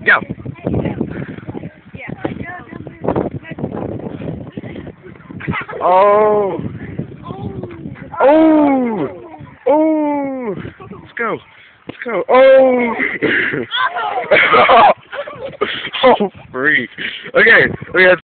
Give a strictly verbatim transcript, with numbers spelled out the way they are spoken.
Go. Oh. Oh. Oh. Let's go. Let's go. Oh. Oh, freak. Okay. We had